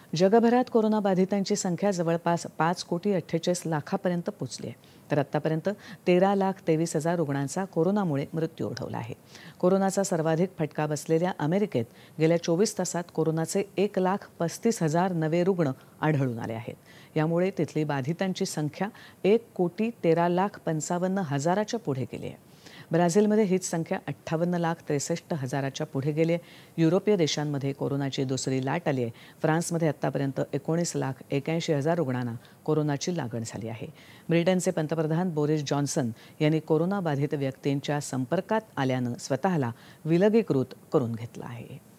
जगभरात कोरोनाबाधितांची संख्या जवळपास 5,48,00,000पर्यंत पोहोचली आहे. तर आतापर्यंत 13,23,000 रुग्णांचा कोरोनामुळे मृत्यू ओढवला आहे. कोरोनाचा सर्वाधिक फटका बसलेल्या अमेरिकेत गेल्या 24 तासात कोरोनाचे 1,35,000 नवे रुग्ण आढळून आले आहेत. यामुळे तिथली बाधितांची संख्या 1,13,55,000च्या पुढे गेली आहे. ब्राझीलमध्ये हीच संख्या 58,63,000च्या पुढे गेली आहे. युरोपीय देशांमध्ये कोरोनाची दुसरी लाट आली आहे. फ्रान्समध्ये आतापर्यंत 19,81,000 रुग्णांना कोरोनाची लागण झाली आहे. ब्रिटनचे पंतप्रधान बोरिस जॉन्सन यांनी कोरोनाबाधित व्यक्तींच्या संपर्कात आल्यानं स्वतःला विलगीकृत करून घेतलं आहे.